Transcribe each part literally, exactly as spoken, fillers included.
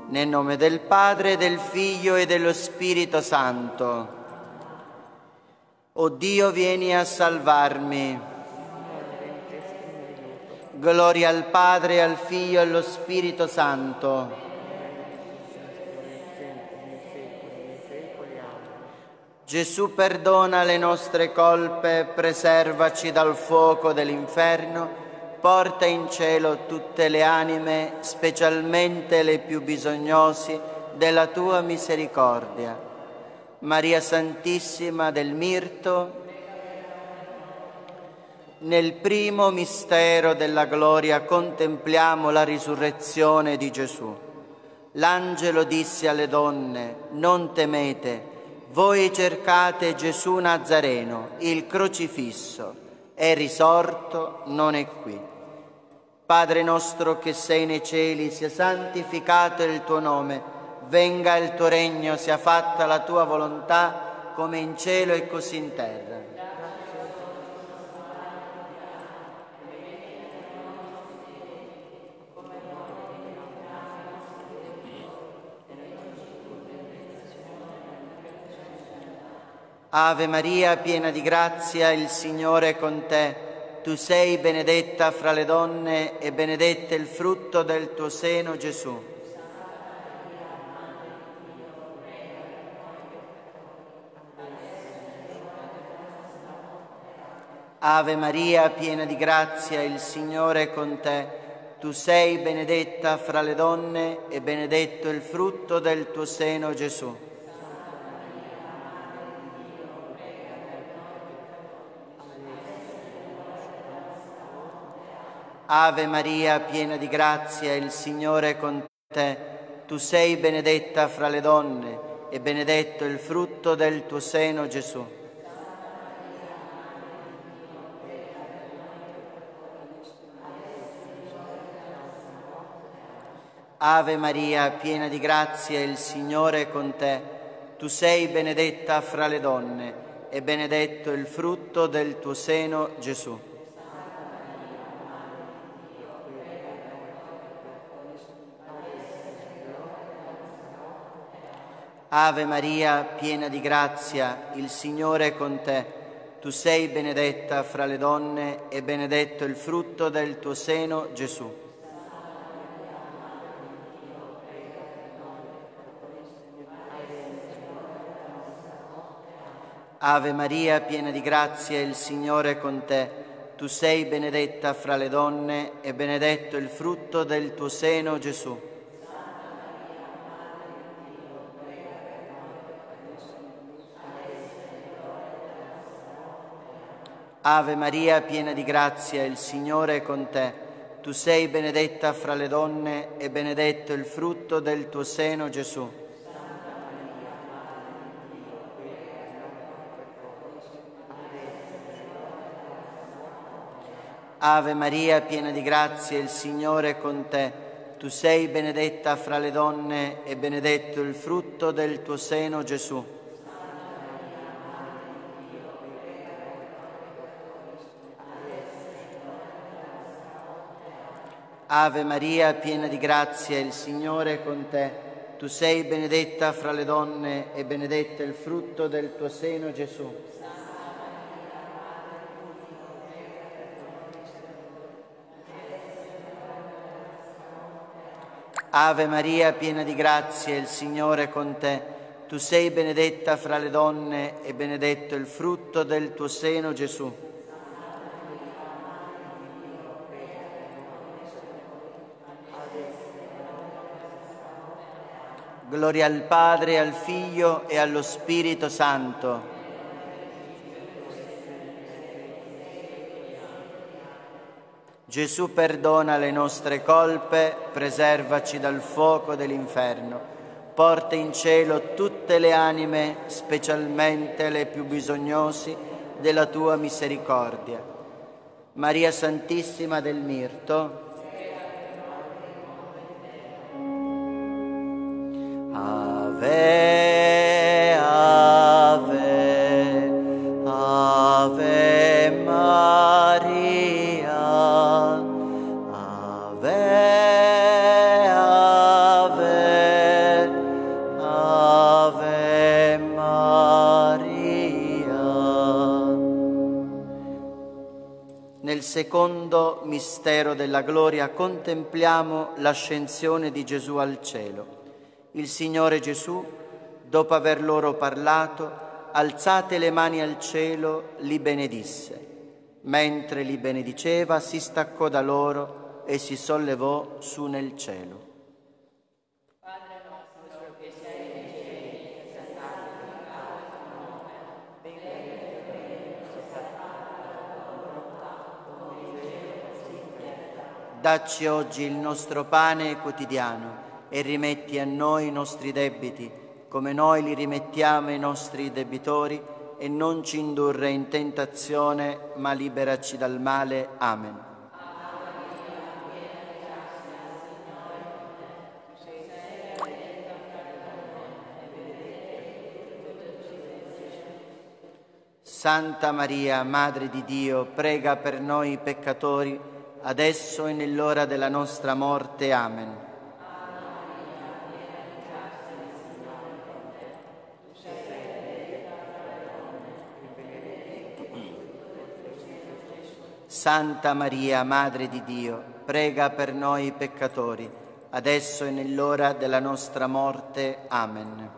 Nel nome del Padre, del Figlio e dello Spirito Santo. O Dio, vieni a salvarmi. Gloria al Padre, al Figlio e allo Spirito Santo. Gesù, perdona le nostre colpe, preservaci dal fuoco dell'inferno, porta in cielo tutte le anime, specialmente le più bisognosi della tua misericordia. Maria Santissima del Mirto, nel primo mistero della gloria contempliamo la risurrezione di Gesù. L'angelo disse alle donne: non temete, voi cercate Gesù Nazareno, il crocifisso, è risorto, non è qui. Padre nostro che sei nei cieli, sia santificato il tuo nome, venga il tuo regno, sia fatta la tua volontà, come in cielo e così in terra. Ave Maria, piena di grazia, il Signore è con te. Tu sei benedetta fra le donne e benedetto il frutto del tuo seno, Gesù. Ave Maria, piena di grazia, il Signore è con te. Tu sei benedetta fra le donne e benedetto il frutto del tuo seno, Gesù. Ave Maria, piena di grazia, il Signore è con te. Tu sei benedetta fra le donne e benedetto il frutto del tuo seno, Gesù. Ave Maria, piena di grazia, il Signore è con te. Tu sei benedetta fra le donne e benedetto il frutto del tuo seno, Gesù. Ave Maria, piena di grazia, il Signore è con te. Tu sei benedetta fra le donne e benedetto il frutto del tuo seno, Gesù. Ave Maria, piena di grazia, il Signore è con te. Tu sei benedetta fra le donne e benedetto il frutto del tuo seno, Gesù. Ave Maria, piena di grazia, il Signore è con te. Tu sei benedetta fra le donne e benedetto il frutto del tuo seno, Gesù. Ave Maria, piena di grazia, il Signore è con te. Tu sei benedetta fra le donne e benedetto il frutto del tuo seno, Gesù. Ave Maria, piena di grazia, il Signore è con te. Tu sei benedetta fra le donne e benedetto il frutto del tuo seno, Gesù. Ave Maria, piena di grazia, il Signore è con te. Tu sei benedetta fra le donne e benedetto il frutto del tuo seno, Gesù. Gloria al Padre, al Figlio e allo Spirito Santo. Gesù, perdona le nostre colpe, preservaci dal fuoco dell'inferno, porta in cielo tutte le anime, specialmente le più bisognosi della tua misericordia. Maria Santissima del Mirto, Ave, Ave, Ave Maria, Ave, Ave, secondo mistero della gloria contempliamo l'ascensione di Gesù al cielo. Il Signore Gesù, dopo aver loro parlato, alzate le mani al cielo, li benedisse. Mentre li benediceva, si staccò da loro e si sollevò su nel cielo. Padre nostro che sei nei cieli, santificato il tuo nome, venga il tuo regno, sia fatta la tua volontà, come in cielo così in terra. Dacci oggi il nostro pane quotidiano e rimetti a noi i nostri debiti, come noi li rimettiamo ai nostri debitori, e non ci indurre in tentazione, ma liberaci dal male. Amen. Santa Maria, Madre di Dio, prega per noi peccatori, adesso e nell'ora della nostra morte. Amen. Santa Maria, Madre di Dio, prega per noi peccatori, adesso e nell'ora della nostra morte. Amen.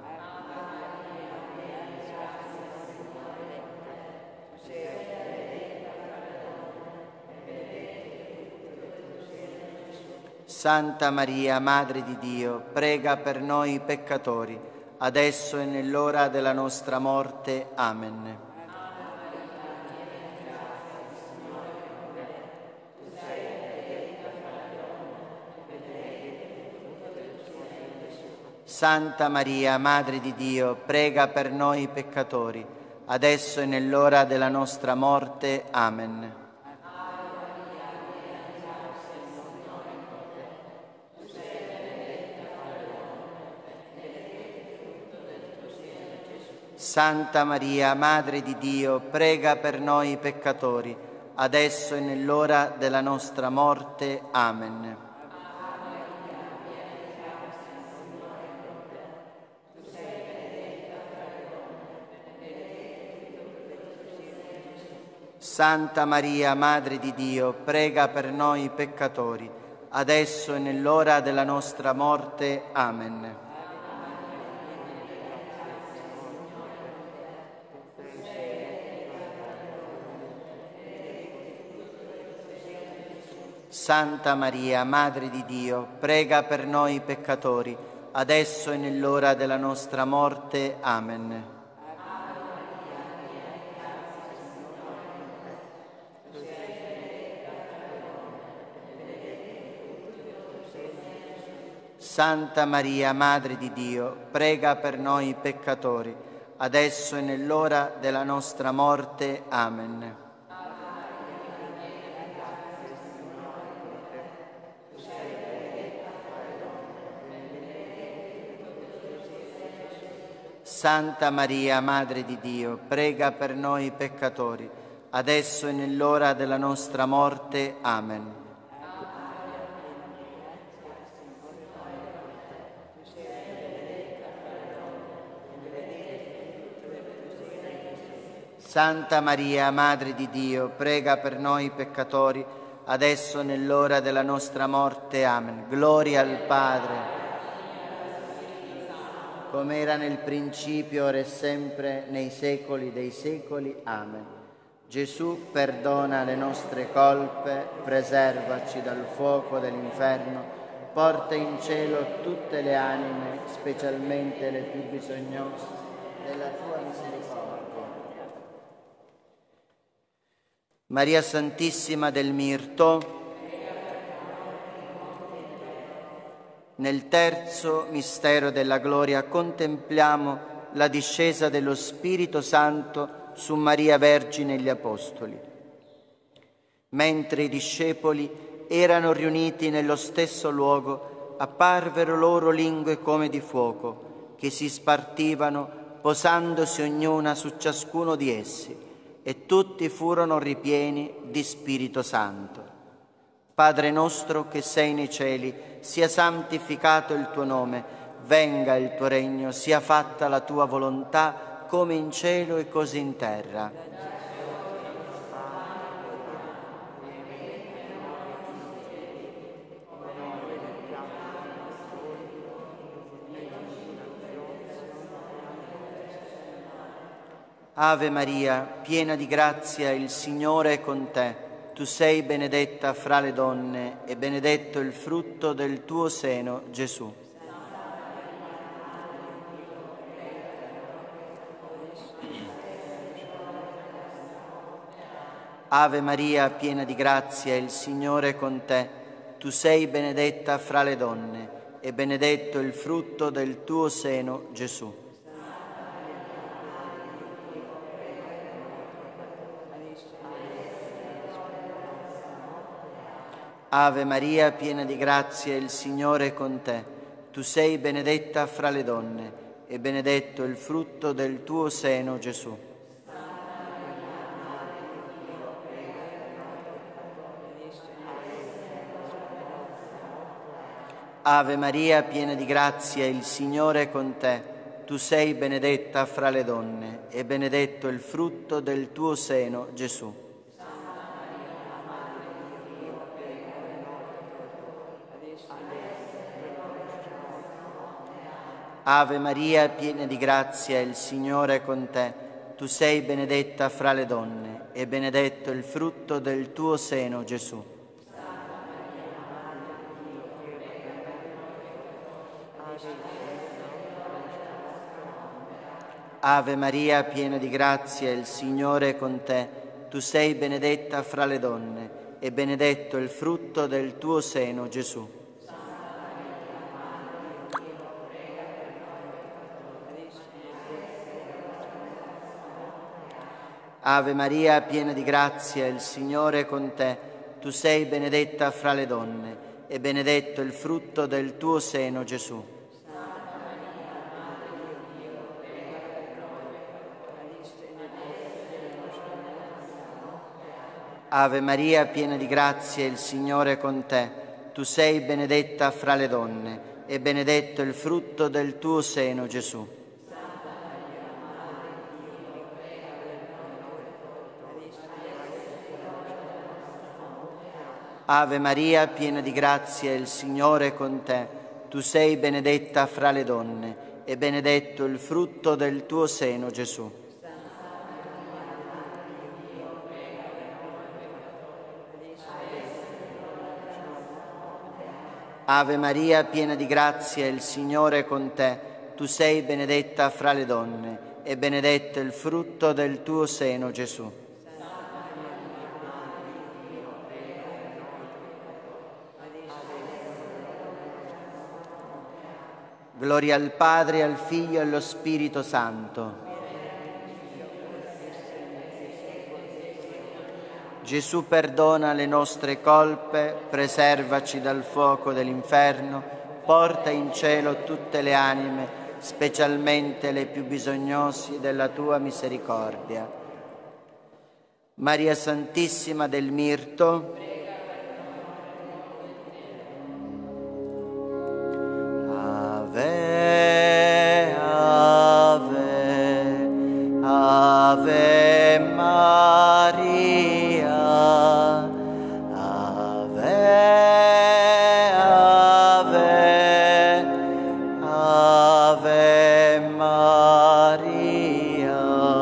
Santa Maria, Madre di Dio, prega per noi peccatori, adesso e nell'ora della nostra morte. Amen. Santa Maria, Madre di Dio, prega per noi peccatori, adesso e nell'ora della nostra morte. Amen. Santa Maria, Madre di Dio, prega per noi peccatori, adesso e nell'ora della nostra morte. Amen. Santa Maria, Madre di Dio, prega per noi peccatori, adesso e nell'ora della nostra morte. Amen. Santa Maria, Madre di Dio, prega per noi peccatori, adesso e nell'ora della nostra morte. Amen. Santa Maria, Madre di Dio, prega per noi peccatori, adesso e nell'ora della nostra morte. Amen. Santa Maria, Madre di Dio, prega per noi peccatori, adesso e nell'ora della nostra morte. Amen. Santa Maria, Madre di Dio, prega per noi peccatori, adesso e nell'ora della nostra morte. Amen. Gloria al Padre, come era nel principio, ora e sempre, nei secoli dei secoli. Amen. Gesù, perdona le nostre colpe, preservaci dal fuoco dell'inferno, porta in cielo tutte le anime, specialmente le più bisognose della tua misericordia. Maria Santissima del Mirto, nel terzo mistero della gloria contempliamo la discesa dello Spirito Santo su Maria Vergine e gli Apostoli. Mentre i discepoli erano riuniti nello stesso luogo, apparvero loro lingue come di fuoco, che si spartivano, posandosi ognuna su ciascuno di essi, e tutti furono ripieni di Spirito Santo. Padre nostro che sei nei cieli, sia santificato il tuo nome, venga il tuo regno, sia fatta la tua volontà, come in cielo e così in terra. Ave Maria, piena di grazia, il Signore è con te. Tu sei benedetta fra le donne e benedetto il frutto del tuo seno, Gesù. Ave Maria, piena di grazia, il Signore è con te. Tu sei benedetta fra le donne e benedetto il frutto del tuo seno, Gesù. Ave Maria, piena di grazia, il Signore è con te. Tu sei benedetta fra le donne e benedetto il frutto del tuo seno, Gesù. Ave Maria, piena di grazia, il Signore è con te. Tu sei benedetta fra le donne e benedetto il frutto del tuo seno, Gesù. Ave Maria, piena di grazia, il Signore è con te. Tu sei benedetta fra le donne e benedetto il frutto del tuo seno, Gesù. Ave Maria, piena di grazia, il Signore è con te. Tu sei benedetta fra le donne e benedetto il frutto del tuo seno, Gesù. Ave Maria, piena di grazia, il Signore è con te. Tu sei benedetta fra le donne e benedetto il frutto del tuo seno, Gesù. Ave Maria, piena di grazia, il Signore è con te. Tu sei benedetta fra le donne e benedetto il frutto del tuo seno, Gesù. Ave Maria, piena di grazia, il Signore è con te. Tu sei benedetta fra le donne e benedetto il frutto del tuo seno, Gesù. Ave Maria, piena di grazia, il Signore è con te. Tu sei benedetta fra le donne e benedetto il frutto del tuo seno, Gesù. Gloria al Padre, al Figlio e allo Spirito Santo. Gesù perdona le nostre colpe, preservaci dal fuoco dell'inferno, porta in cielo tutte le anime, specialmente le più bisognosi della tua misericordia. Maria Santissima del Mirto, Ave, Ave, Ave Maria, Ave, Ave, Ave Maria.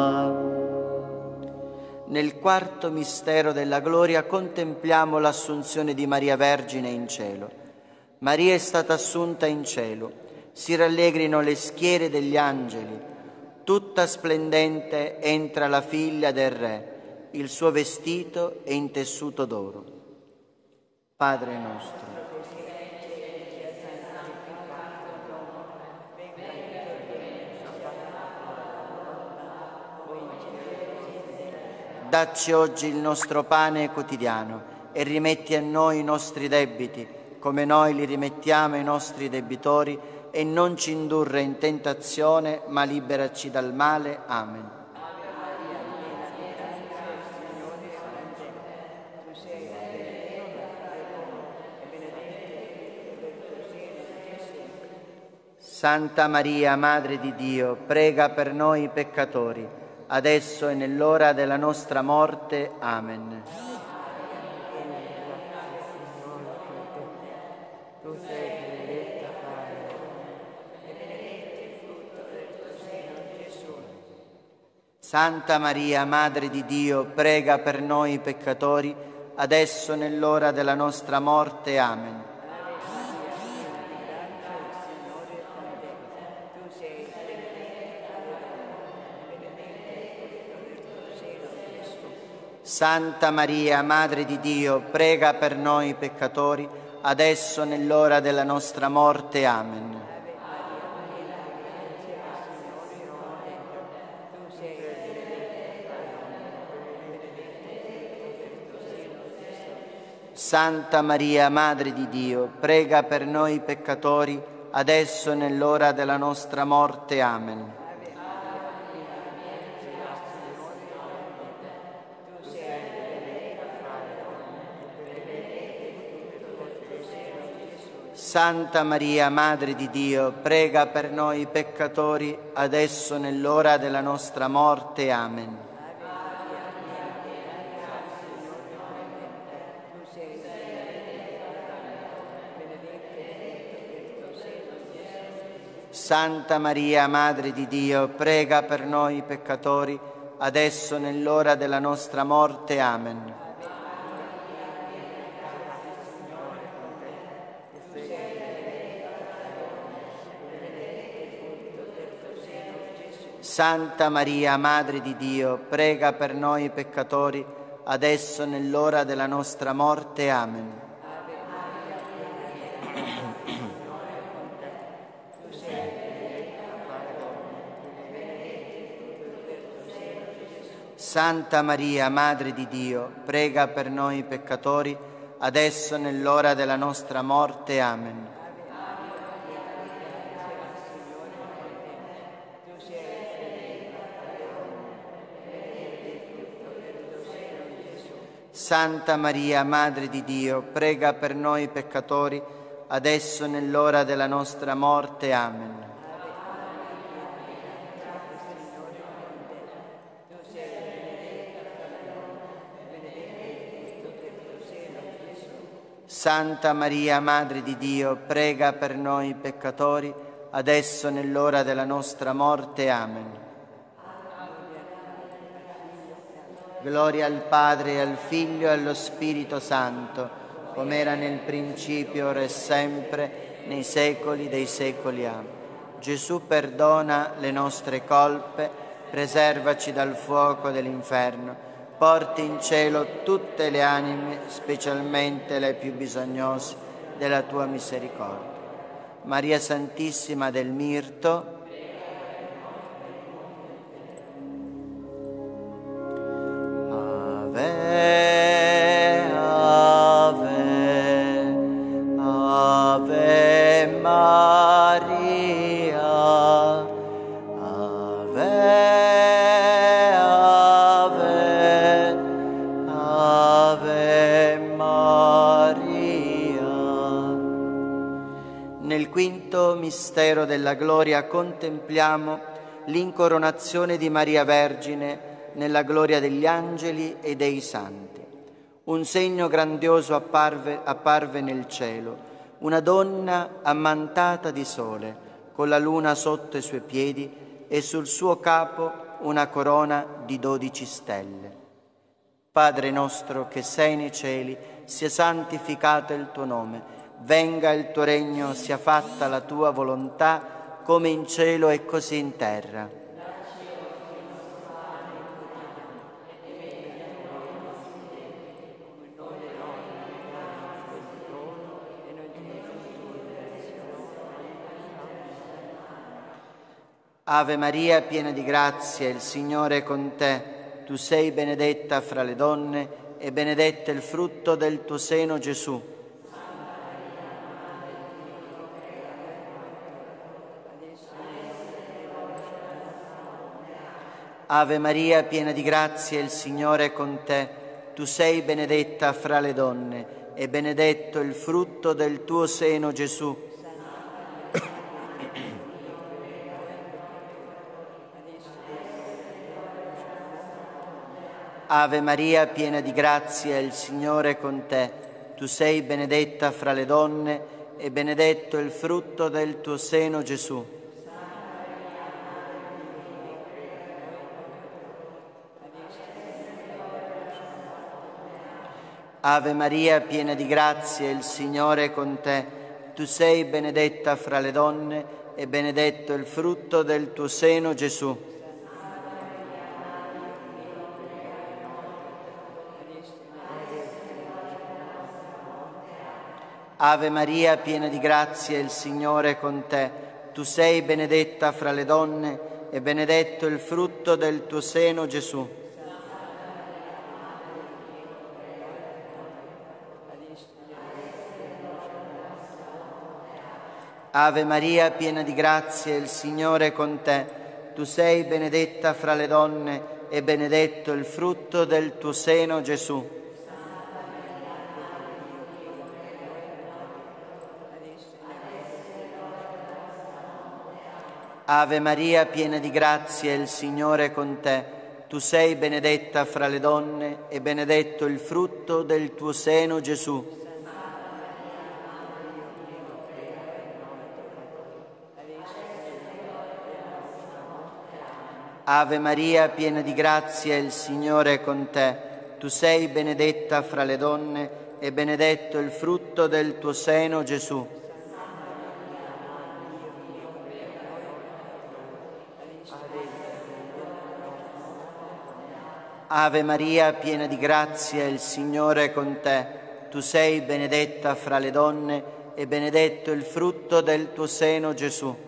Nel quarto mistero della gloria contempliamo l'assunzione di Maria Vergine in cielo. Maria è stata assunta in cielo. Si rallegrino le schiere degli angeli. Tutta splendente entra la figlia del Re, il suo vestito è in tessuto d'oro. Padre nostro, dacci oggi il nostro pane quotidiano e rimetti a noi i nostri debiti, come noi li rimettiamo ai nostri debitori, e non ci indurre in tentazione, ma liberaci dal male. Amen. Santa Maria, Madre di Dio, prega per noi peccatori, adesso e nell'ora della nostra morte. Amen. Santa Maria, Madre di Dio, prega per noi peccatori, adesso nell'ora della nostra morte. Amen. Santa Maria, Madre di Dio, prega per noi peccatori, adesso nell'ora della nostra morte. Amen. Santa Maria, Madre di Dio, prega per noi peccatori, adesso nell'ora della nostra morte. Amen. Santa Maria, Madre di Dio, prega per noi peccatori, adesso nell'ora della nostra morte. Amen. Santa Maria, Madre di Dio, prega per noi peccatori, adesso nell'ora della nostra morte. Amen. Santa Maria, Madre di Dio, prega per noi peccatori, adesso nell'ora della nostra morte. Amen. Santa Maria, Madre di Dio, prega per noi peccatori, adesso nell'ora della nostra morte. Amen. Santa Maria, Madre di Dio, prega per noi peccatori, adesso nell'ora della nostra morte. Amen. Santa Maria, Madre di Dio, prega per noi peccatori, adesso nell'ora della nostra morte. Amen. Gloria al Padre, e al Figlio e allo Spirito Santo, come era nel principio, ora e sempre, nei secoli dei secoli. Amen. Gesù perdona le nostre colpe, preservaci dal fuoco dell'inferno, porti in cielo tutte le anime, specialmente le più bisognose della tua misericordia. Maria Santissima del Mirto, Ave, Ave, Ave Maria, Ave, Ave, Ave Maria. Nel quinto mistero della gloria contempliamo l'incoronazione di Maria Vergine nella gloria degli angeli e dei santi. Un segno grandioso apparve, apparve nel cielo, una donna ammantata di sole, con la luna sotto i suoi piedi e sul suo capo una corona di dodici stelle. Padre nostro che sei nei cieli, sia santificato il tuo nome, venga il tuo regno, sia fatta la tua volontà, come in cielo e così in terra. Ave Maria, piena di grazia, il Signore è con te. Tu sei benedetta fra le donne e benedetto il frutto del tuo seno, Gesù. Ave Maria, piena di grazia, il Signore è con te. Tu sei benedetta fra le donne e benedetto il frutto del tuo seno, Gesù. Ave Maria, piena di grazia, il Signore è con te. Tu sei benedetta fra le donne e benedetto il frutto del tuo seno, Gesù. Ave Maria, piena di grazia, il Signore è con te. Tu sei benedetta fra le donne e benedetto il frutto del tuo seno, Gesù. Ave Maria, piena di grazia, il Signore è con te. Tu sei benedetta fra le donne e benedetto il frutto del tuo seno, Gesù. Ave Maria, piena di grazia, il Signore è con te. Tu sei benedetta fra le donne e benedetto il frutto del tuo seno, Gesù. Ave Maria, piena di grazia, il Signore è con te. Tu sei benedetta fra le donne e benedetto il frutto del tuo seno, Gesù. Ave Maria, piena di grazia, il Signore è con te. Tu sei benedetta fra le donne e benedetto il frutto del tuo seno, Gesù. Ave Maria, piena di grazia, il Signore è con te. Tu sei benedetta fra le donne e benedetto il frutto del tuo seno, Gesù.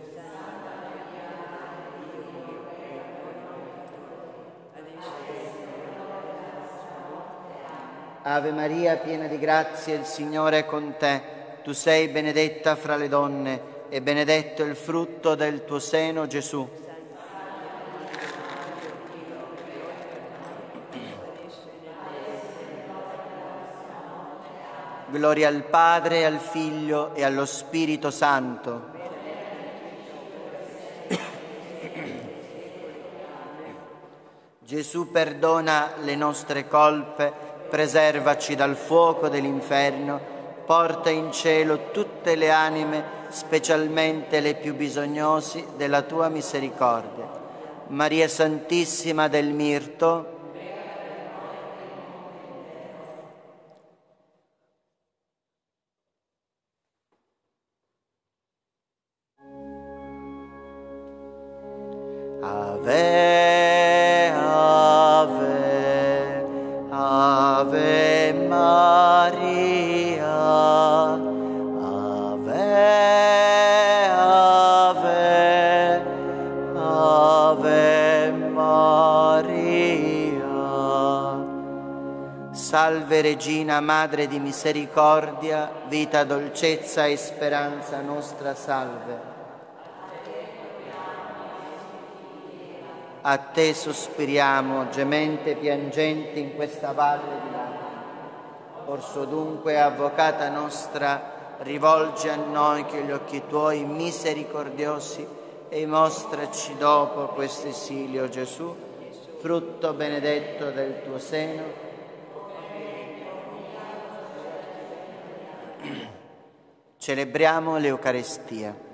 Ave Maria, piena di grazia, il Signore è con te. Tu sei benedetta fra le donne e benedetto il frutto del tuo seno, Gesù. Gloria al Padre, al Figlio e allo Spirito Santo. Gesù, perdona le nostre colpe, preservaci dal fuoco dell'inferno, porta in cielo tutte le anime, specialmente le più bisognosi della tua misericordia. Maria Santissima del Mirto, Ave, Ave, Ave Maria, Ave, Ave, Ave Maria. Salve Regina, Madre di misericordia, vita, dolcezza e speranza nostra, salve. A te sospiriamo, gemente e piangenti in questa valle di lacrime. Orso dunque, avvocata nostra, rivolgi a noi che gli occhi tuoi misericordiosi e mostraci dopo questo esilio, Gesù, frutto benedetto del tuo seno. Celebriamo l'Eucaristia.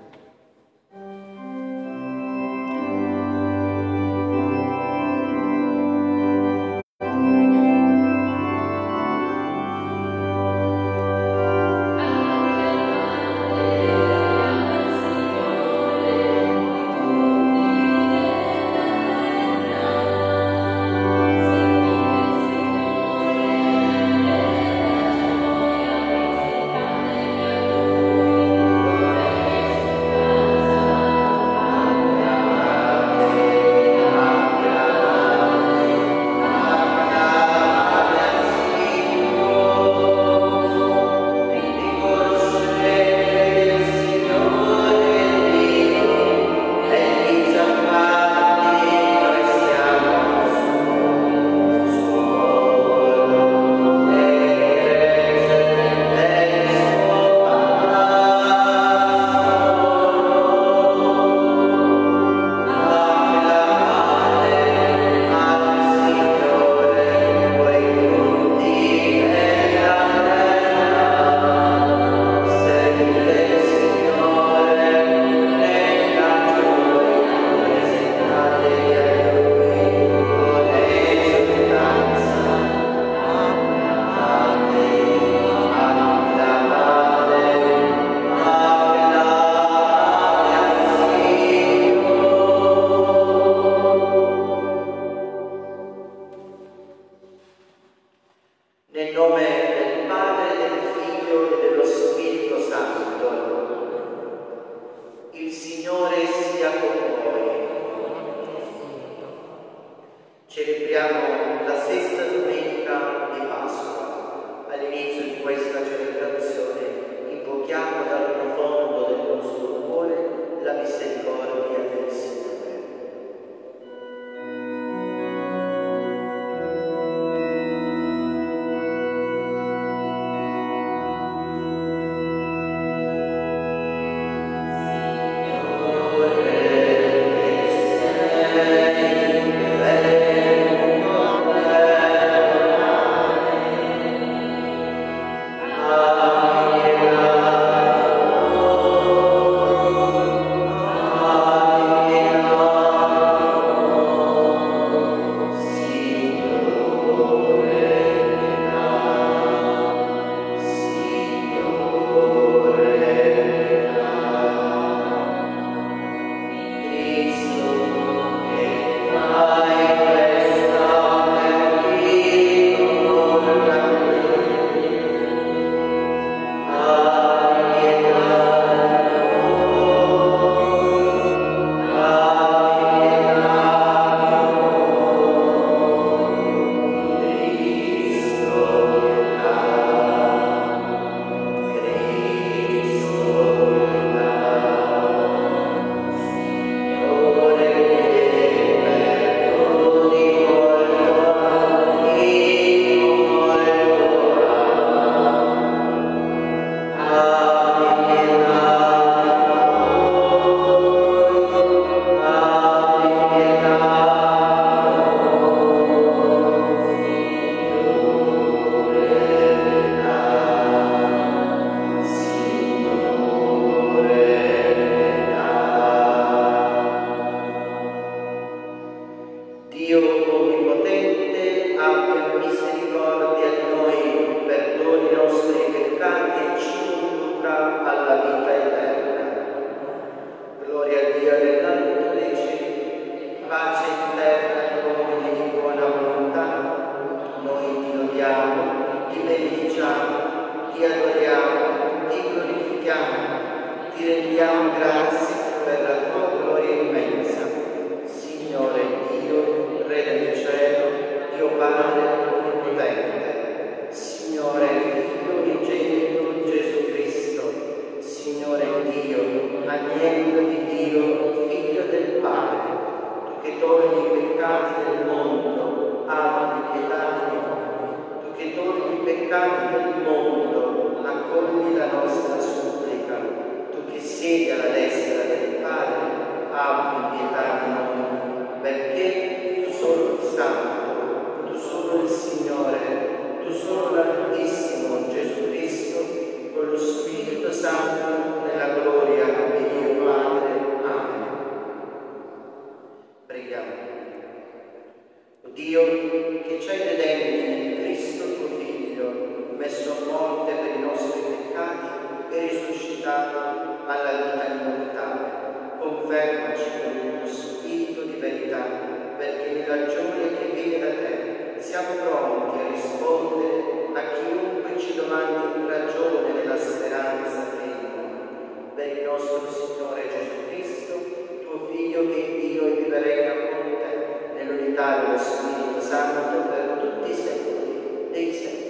diamo grazie per la tua gloria immensa. Signore Dio, Re del cielo, Dio Padre onnipotente, Signore Figlio unigenito Gesù Cristo, Signore Dio, agnello di Dio, Figlio del Padre, tu che togli i peccati del mondo, abbi pietà di noi. Tu che togli i peccati del mondo, accogli la nostra supplica. Tu che siedi alla destra del Padre, abbi pietà di noi, perché tu solo il Santo, tu solo il Signore, tu solo l'Altissimo Gesù Cristo, con lo Spirito Santo nella gloria di Dio Padre. Amen. Preghiamo. O Dio, che ci hai redenti in Cristo tuo Figlio, messo a morte per i nostri peccati e risuscitato alla vita immortale, confermaci con il tuo Spirito di verità, perché nella gioia che viene da te siamo pronti a rispondere a chiunque ci domandi ragione della speranza che è in noi. Per il nostro Signore Gesù Cristo, tuo Figlio che è Dio e vive e regna con te, nell'unità dello Spirito Santo per tutti i secoli dei secoli.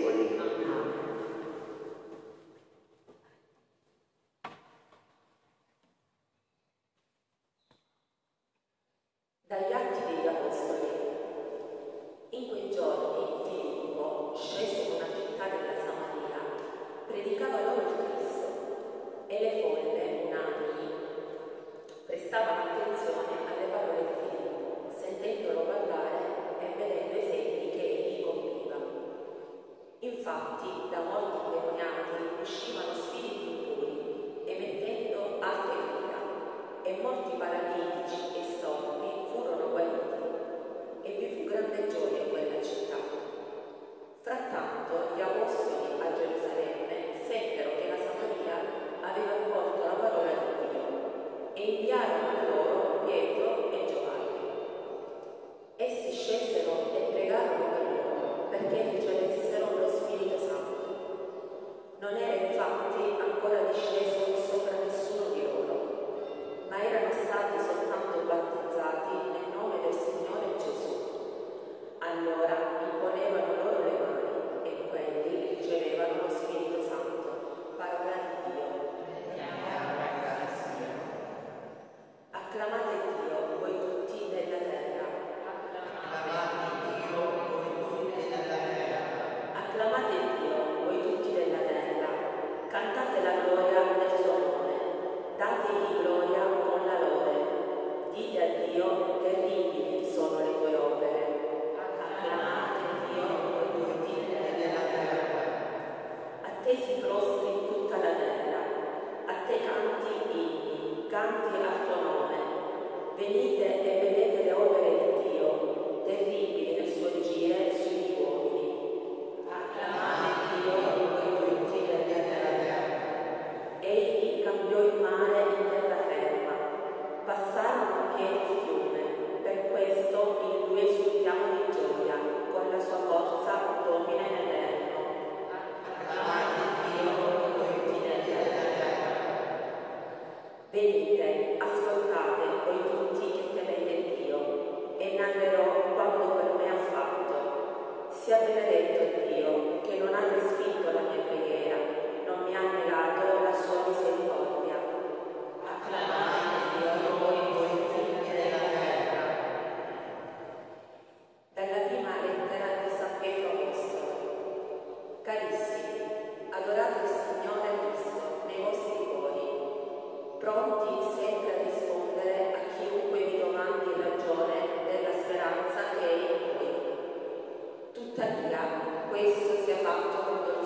Dagli Atti degli Apostoli. In quei giorni Filippo, sceso in una città della Samaria, predicava loro il Cristo, e le folle, unanimi, prestavano attenzione alle parole di Filippo, sentendolo parlare e vedendo i segni che egli compiva. Infatti, da molti demoniati uscivano spiriti impuri, emettendo alte grida, e molti paralitici e storpi furono guariti, e vi fu grande gioia in quella città. Frattanto gli apostoli a Gerusalemme seppero che la Samaria aveva accolto la parola di Dio, e inviarono loro Pietro e Giovanni. Essi scesero e pregarono per loro perché ricevessero lo Spirito Santo. Non era infatti ancora disceso sopra nessuno di loro, ma erano stati soltanto battezzati nel nome del Signore Gesù. Allora imponevano loro le mani e quelli ricevevano lo Spirito Santo. Parola di Dio. Acclamate Dio, voi tutti della terra. Acclamate Dio, voi tutti della terra. Cantate la gloria del suo nome. Dategli gloria con la lode. Dite a Dio, terribili sono le tue opere. Acclamate Dio, voi tutti della terra. A te si prostri tutta la terra. A te canti inni, canti al tuo nome. Venite e vedete le opere di Dio, terribili nel suo agire sugli uomini. Acclamate Dio, voi tutti della terra. Egli cambiò il mare in terraferma, passarono a piedi il fiume, per questo in lui esultiamo di gioia, con la sua forza domina nell'ermo. Acclamate Dio, voi tutti della terra. Venite, ascoltate, voi tutti che temete Dio, e narrerò quanto per me ha fatto. Sia benedetto Dio, che non ha respinto la mia preghiera, non mi ha negato la sua misericordia. Acclamate Dio, voi tutti della terra. Dalla prima lettera di San Pietro Apostolo. Carissimi, adorate il Signore Cristo nei vostri cuori, pronti sempre a rispondere a chiunque vi domandi ragione della speranza che è in voi. Tuttavia, questo sia fatto con dolcezza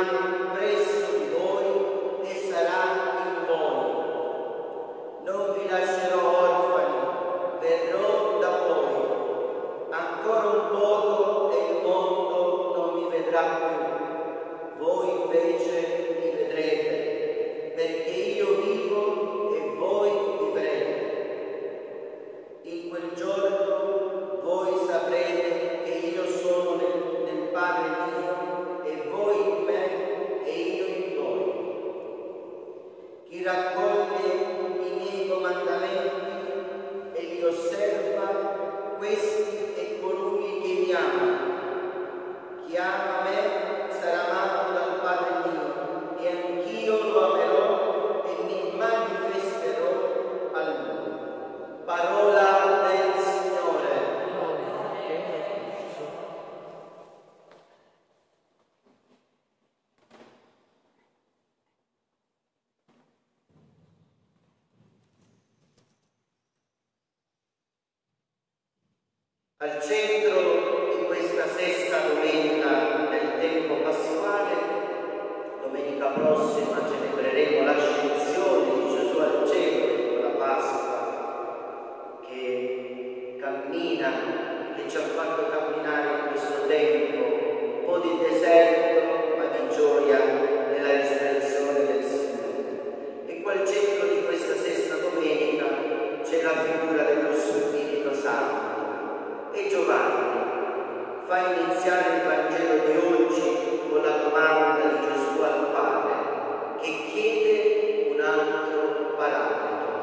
rimane presso di voi e sarà in voi. Non vi lascerò orfani, verrò da voi. Ancora un poco e il mondo non mi vedrà più. Voi invece mi vedrete, perché io vivo e voi vivrete. In quel giorno voi saprete che io sono nel, nel Padre mio e voi in me e io in voi. Chi raccoglie i miei comandamenti e li osserva, questi è colui che mi ama. Chi ama me sarà amato dal Padre mio e anch'io lo amerò e mi manifesterò a lui. Parola del Signore. Al centro di questa sesta domenica del tempo pasquale, domenica prossima celebreremo l'ascensione di Gesù al cielo con la Pasqua, che cammina, che ci ha fatto camminare in questo tempo, un po' di deserto ma di gioia nella risurrezione del Signore. E qua al centro di questa sesta domenica c'è la figura dello Spirito Santo. E Giovanni fa iniziare il Vangelo di oggi con la domanda di Gesù al Padre, che chiede un altro paracleto.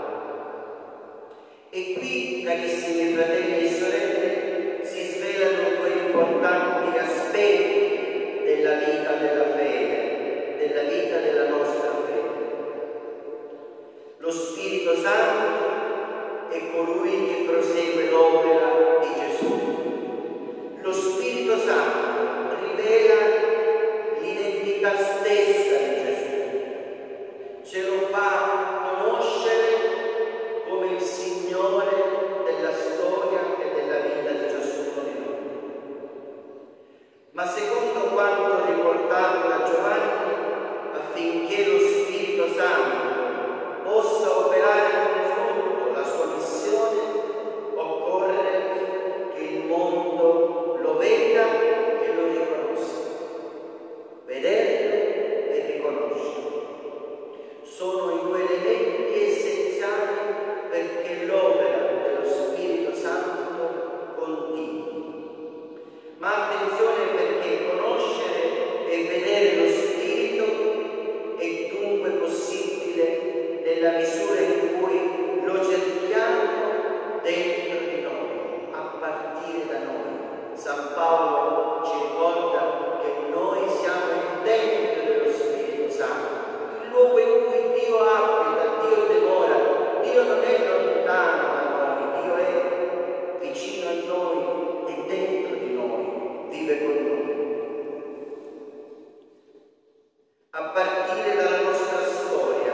E qui, carissimi fratelli e sorelle, si svelano due importanti aspetti della vita della fede, della vita della nostra fede. Lo Spirito Santo è colui che prosegue l'opera di Gesù. Lo Spirito Santo rivela l'identità stessa di Gesù, ce lo fa conoscere come il Signore della storia e della vita di ciascuno di noi. Ma secondo quanto riportato da Giovanni, affinché lo Spirito Santo possa operare con frutto la sua missione, occorre che il mondo lo veda e lo riconosca. Vederlo e riconoscerlo sono i due elementi essenziali perché l'opera dello Spirito Santo continui. Ma attenzione, perché conoscere e vedere lo Spirito è dunque possibile nella misura in cui lo cerchiamo dentro di noi, a partire da noi. San Paolo ci ricorda che noi siamo il tempio dello Spirito Santo, il luogo in cui Dio abita, Dio dimora. Dio non è lontano da noi, Dio è vicino a noi e dentro di noi, vive con noi. A partire dalla nostra storia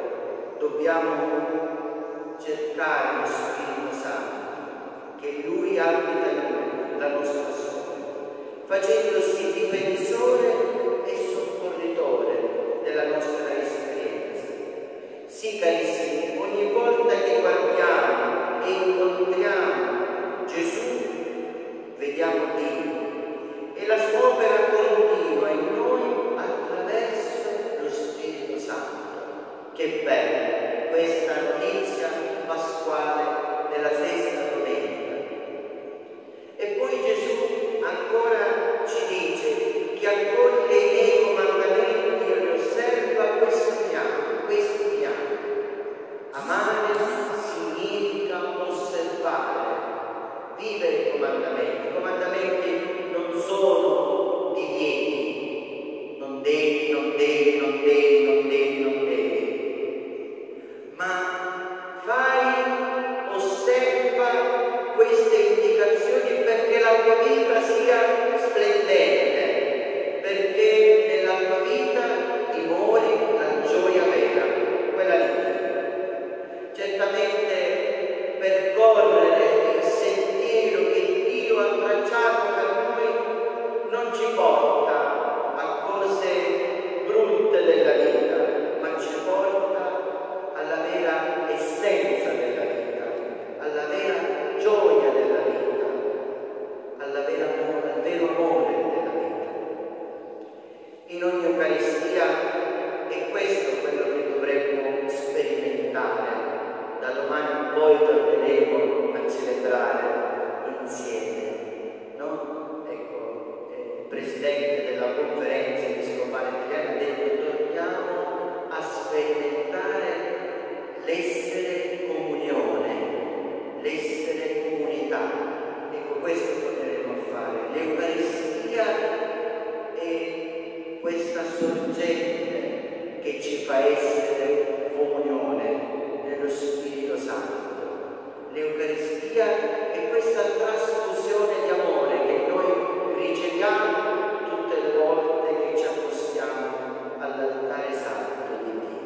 dobbiamo cercare lo Spirito Santo, che Lui abita in noi, la nostra storia, facendosi difensore e soccorritore della nostra esperienza. Sì, carissimi, ogni volta che guardiamo e incontriamo Gesù, vediamo Dio e la sua opera continua in noi attraverso lo Spirito Santo. Che bella questa notizia pasquale della sesta domenica. E poi Gesù ancora ci dice che accoglie i miei comandamenti e li osserva questo piano, questo piano. Amare significa osservare, vivere i comandamenti. I comandamenti non sono divieti, non devi, non devi, non devi, non devi, non devi. Ma fai, osserva queste indicazioni perché la tua vita sia splendente, perché nella tua vita dimori la gioia vera, quella di Dio. Certamente percorrere il sentiero che Dio ha tracciato per noi non ci porta a cose in ogni Eucaristia, e questo è quello che dovremmo sperimentare. Da domani in poi torneremo a celebrare insieme, no? Ecco, eh, il Presidente della Conferenza Episcopale Italiana ha detto: torniamo a sperimentare l'essere comunione, l'essere comunità. Ecco, questo torneremo a fare. L'Eucaristia è questa sorgente che ci fa essere comunione nello Spirito Santo. L'Eucaristia è questa trasfusione di amore che noi riceviamo tutte le volte che ci accostiamo all'altare santo di Dio.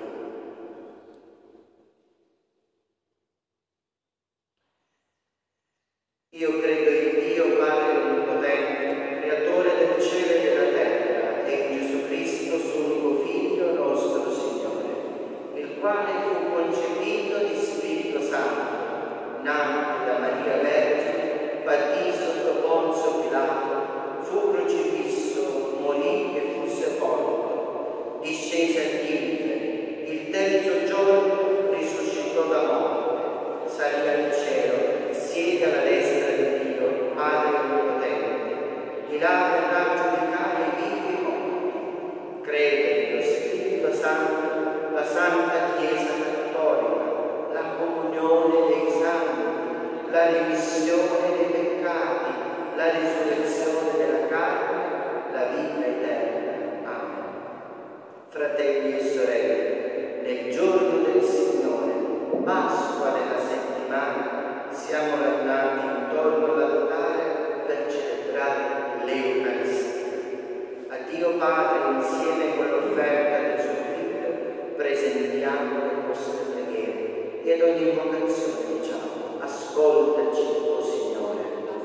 Io credo in Dio, Padre Onnipotente, Creatore del cielo e della terra, e in Gesù Cristo, suo unico Figlio, nostro Signore, il quale fu concepito di Spirito Santo, nato da Maria Vergine, patì sotto Ponzio Pilato, fu crocifisso, morì e fu sepolto, discese agli inferi, il terzo giorno risuscitò da morte, salì al cielo, siede alla destra di Dio, Padre Onnipotente, di là verrà a giudicare i vivi e i morti. Credo nello Spirito Santo, la Santa Chiesa Cattolica, la comunione dei santi, la remissione dei peccati, la risurrezione della carne, la vita eterna. Amen. Fratelli e sorelle, nel giorno del Signore, Pasqua della settimana, siamo radunati intorno all'altare per celebrare l'Eucaristia. A Dio Padre, insieme con l'offerta del suo Figlio, presentiamo le nostre preghiere e ad ogni invocazione diciamo: ascoltaci, o Signore.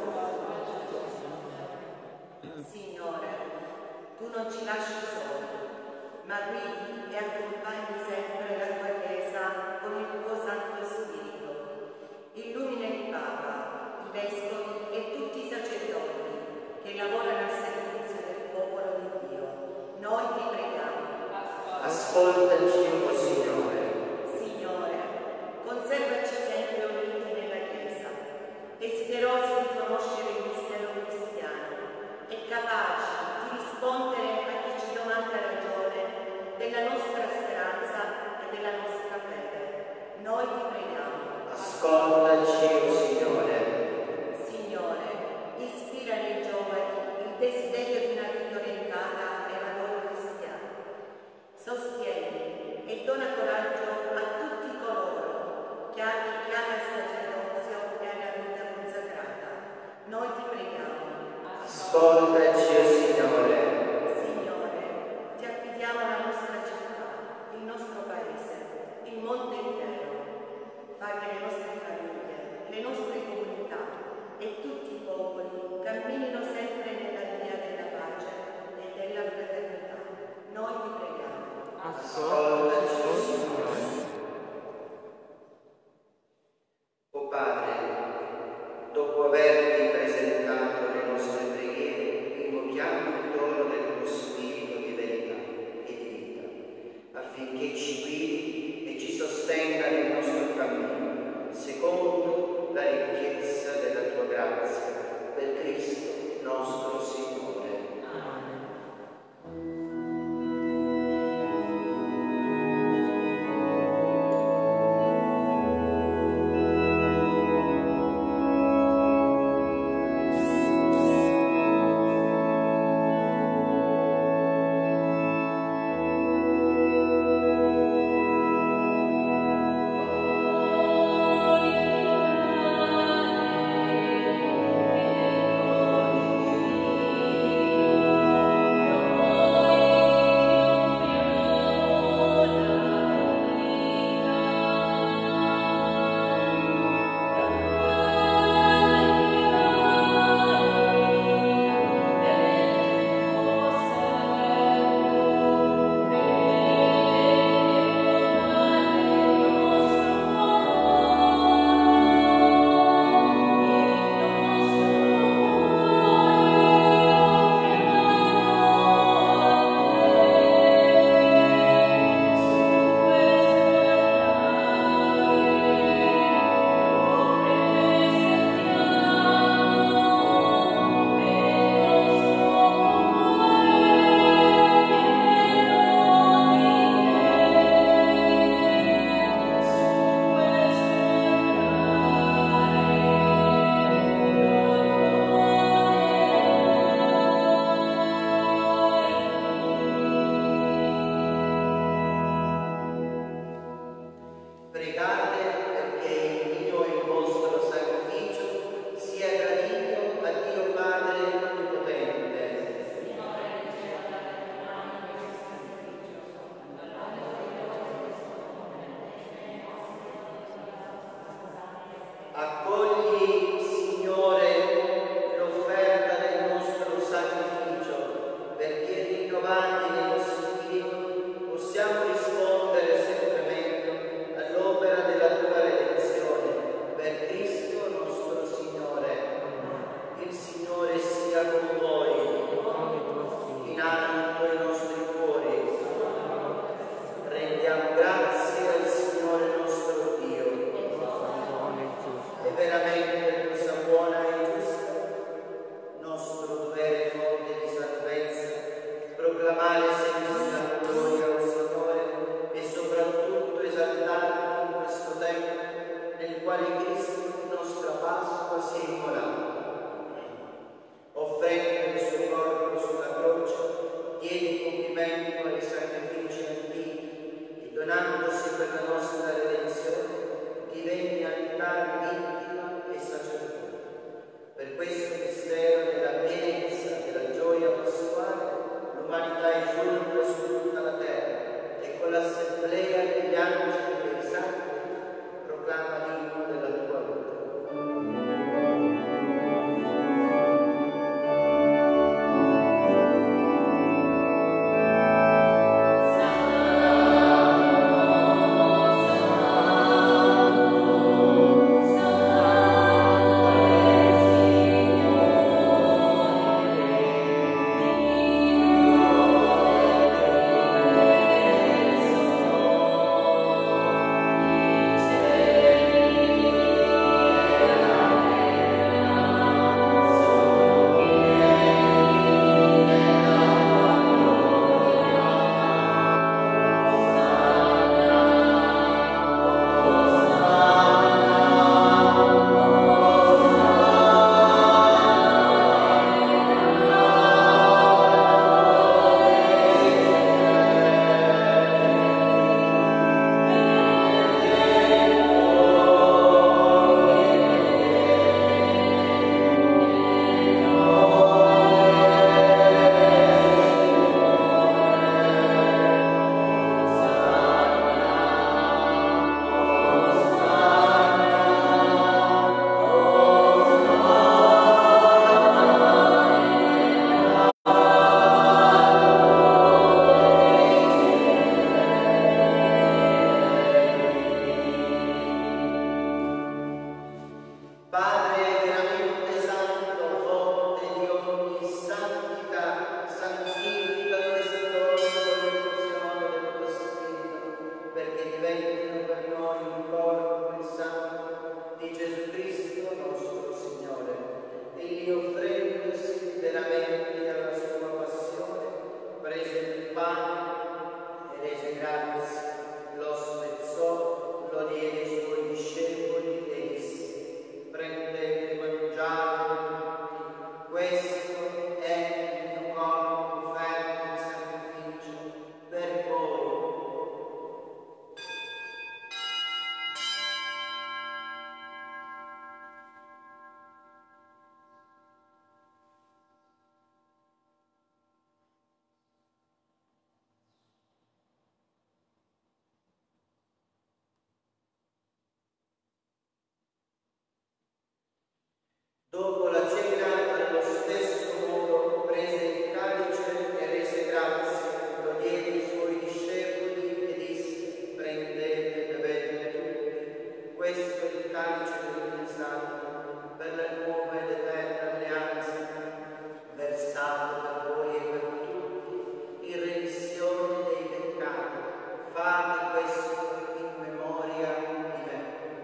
Signore, tu non ci lasci soli, ma guidi e accompagni sempre la tua Chiesa con il tuo Santo Spirito. Illumina il Papa, i Vescovi e tutti i sacerdoti che lavorano al servizio del popolo di Dio. Noi ti preghiamo. Ascoltaci, o Signore. Signore, conservaci sempre uniti nella Chiesa, desiderosi di conoscere il mistero cristiano e capaci di rispondere a chi ci domanda ragione della nostra speranza e della nostra fede. Noi ti preghiamo. Ascoltaci, o Signore. Signore, ispira nei giovani il desiderio di una vita orientata ai valori cristiani. Sostieni rinnovati nello Spirito, possiamo rispondere sempre meglio all'opera della tua redenzione. Per Cristo nostro Signore. Il Signore sia con voi, in alto i nostri cuori. Rendiamo grazie al Signore nostro Dio. È veramente cosa buona e giusta, nostro dovere fonte di salvezza, proclamare sempre la gloria al Signore e soprattutto esaltarlo in questo tempo nel quale Cristo, nostra Pasqua, si è immolato. Offrendo il suo corpo sulla croce, diede compimento ai sacrifici antichi e donandosi per la nostra redenzione, divenne altare, vittima e sacerdote. Per questo mistero della pienezza della gioia pasquale, l'umanità esulta su tutta la terra e con l'assemblea degli angeli e dei santi proclama l'inno della tua lode. Dopo la cena, allo stesso modo, prese il calice e rese grazie, lo diede ai suoi discepoli e disse: prendete e bevete tutti, questo è il calice del mio sangue, per la nuova ed eterna alleanza, versato per voi e per tutti, in remissione dei peccati. Fate questo in memoria di me.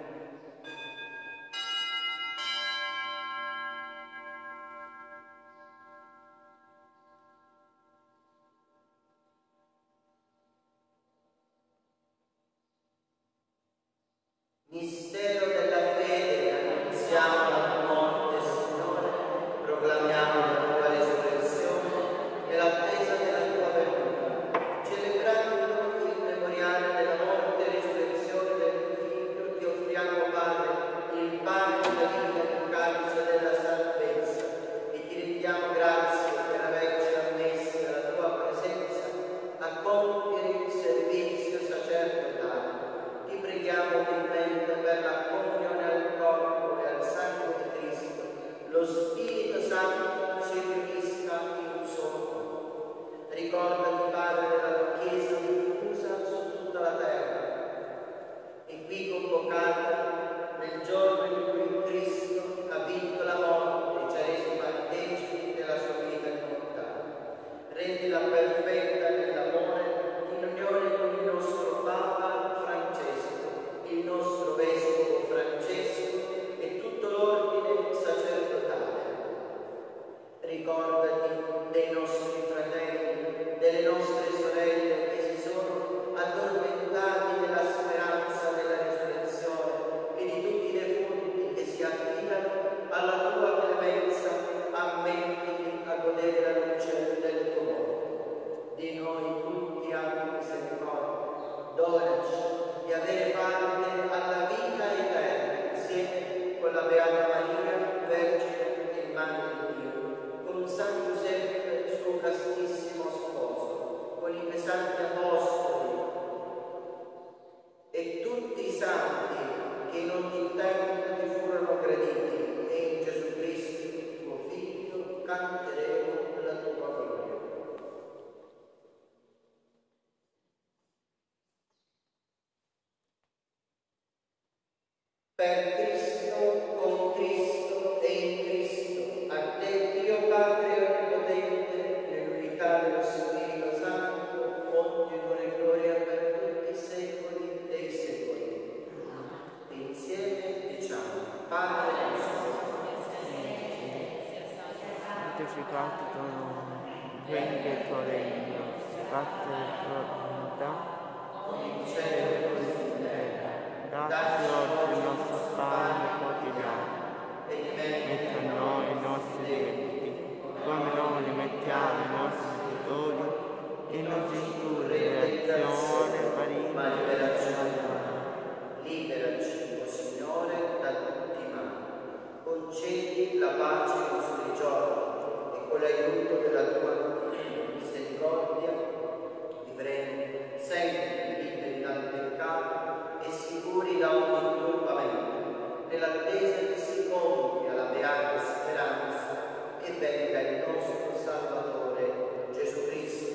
Mistero della fede, annunziamo la tua morte, Signore, proclamiamo la tua resurrezione e l'attesa della tua venuta. Celebrando il memoriale della morte e risurrezione del tuo Figlio, ti offriamo, Padre, il pane della vita e il calice della salvezza e ti rendiamo grazie per averci ammessi alla tua presenza a compiere il servizio sacerdotale. Ti preghiamo umilmente per la comunione al corpo e al sangue ricordati, Padre, della tua Chiesa diffusa su tutta la terra e qui convocata nel giorno in cui Cristo ha vinto la morte e ci ha reso partecipi della sua vita immortale. Rendila perfetta nell'amore, in unione con il nostro Papa Francesco, il nostro Vescovo Francesco e tutto l'ordine sacerdotale. Ricordati dei nostri fratelli, delle nostre sorelle che si sono addormentati nella speranza della risurrezione e di tutti i defunti che si affidano alla tua clemenza, ammettili a godere la luce del tuo volto. Di noi tutti abbi misericordia, donaci di avere parte alla vita eterna insieme con la Beata Maria, Vergine e Madre di Dio, con San Giuseppe, suo castissimo sposo, con i pesanti apostoli e tutti i santi che in ogni tempo ti furono graditi, e in Gesù Cristo, tuo Figlio, canteremo la tua gloria. Per Cristo, con Cristo e in Cristo, a te Dio Padre Onnipotente, nell'unità dello Spirito Santo, ogni onore e gloria per tutti i secoli dei secoli. Insieme diciamo: Padre nostro, santificato tuo nome, venga il tuo regno, fatta la tua volontà, come in cielo così in terra. dacci oggi il nostro pane quotidiano, E metti a noi i nostri debiti, come noi li mettiamo ai nostri debitori, e non ci indurre in tentazione, ma liberaci dal male. Liberaci, o Signore, da tutti i mali. Concedi la pace ai nostri giorni e con l'aiuto della tua misericordia vivremo sempre liberi dal peccato e sicuri da ogni turbamento, nell'attesa che si compia la beata speranza che venga il nostro Salvatore Gesù Cristo.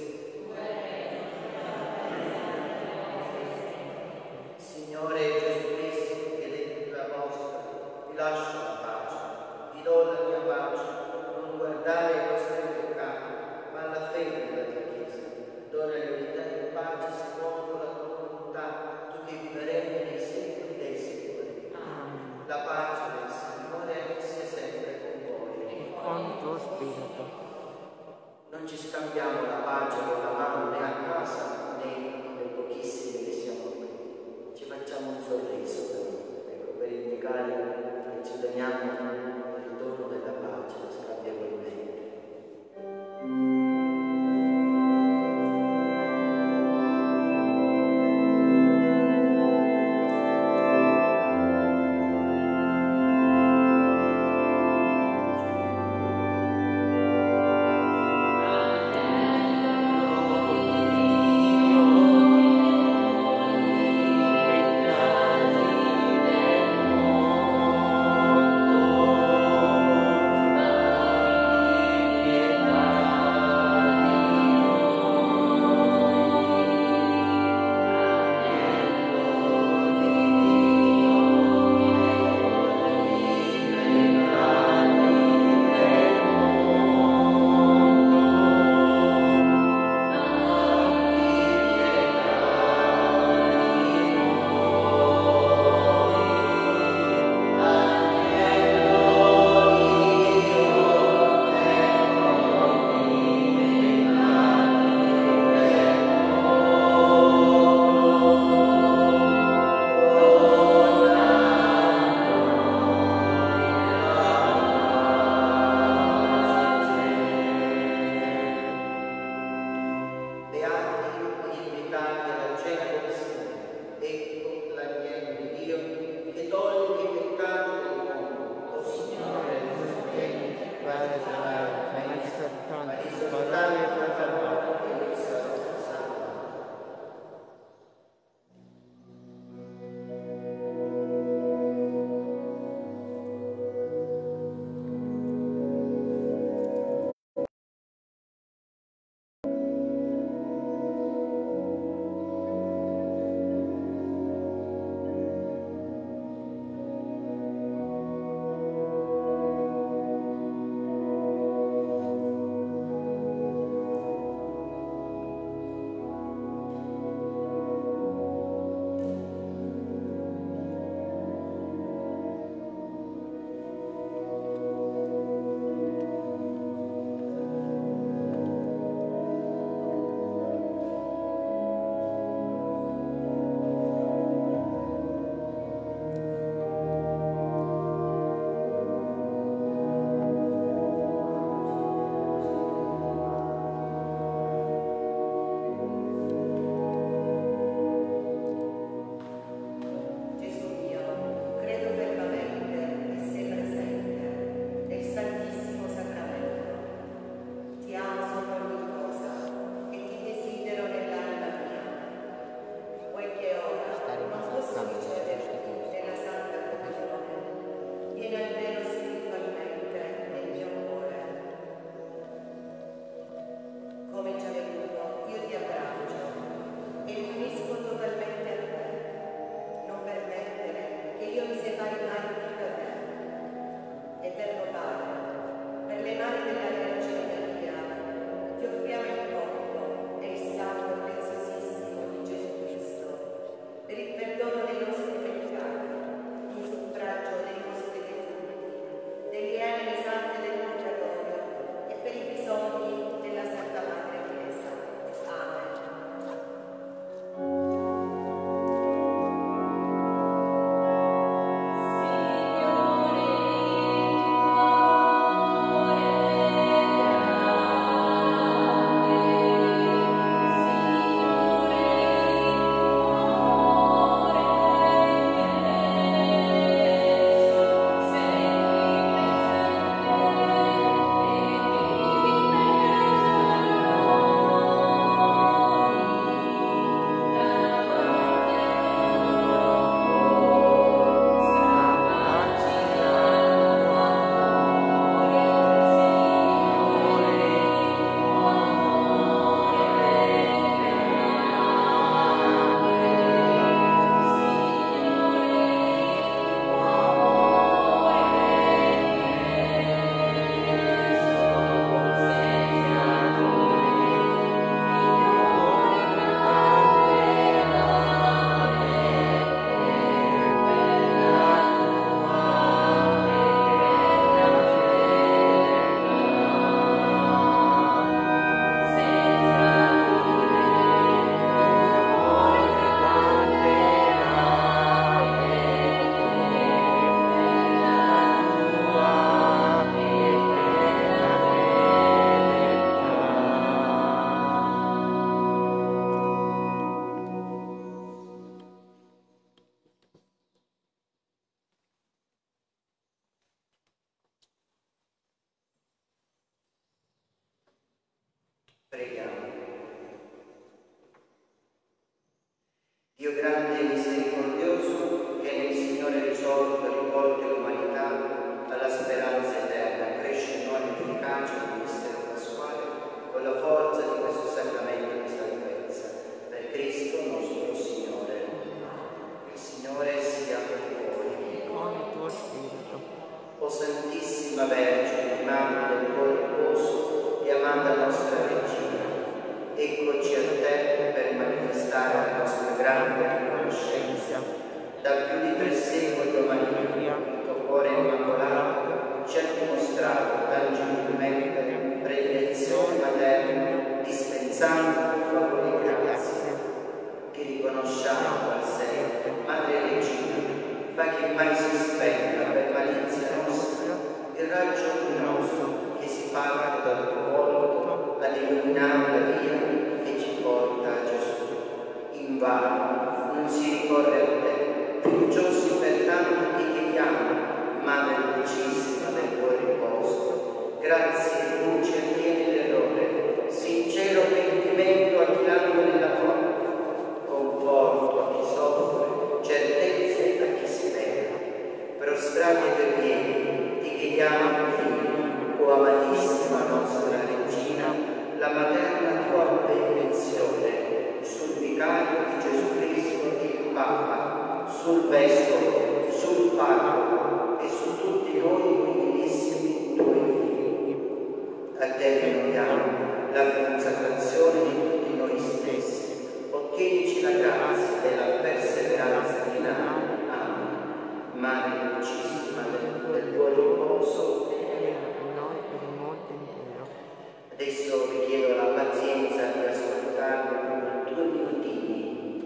manifestare la nostra grande riconoscenza. Da più di tre secoli Maria, il tuo cuore immacolato, ci ha dimostrato tangibilmente predilezione materna, dispensando favori e grazie. Ti riconosciamo al Signore, Madre Regina, fa che mai si spenga per malizia nostra il raggio luminoso che si parte dal tuo volto ad illuminare la via che ci porta a Gesù. Invano non si ricorre a te, fiduciosi pertanto ti chiediamo, Madre dolcissima del tuo riposo, grazie, luce a chi è nell'errore, sincero pentimento a chi l'anima nella forza, conforto a chi soffre, certezze a chi spera. Prostrati e per piedi, ti chiediamo, Figlio, o amatissima nostra Regina, la materna tua benedizione sul vicario di Gesù Cristo, il Papa, sul Vescovo, sul Parroco e su tutti noi umilissimi tuoi figli. A te chiediamo la consacrazione di tutti noi stessi. Ottienici la grazia della perseveranza finale. Amen. Madre dolcissima del, del tuo riposo, noi per il mondo intero. adesso vi chiedo la pazienza di ascoltarmi per due minutini.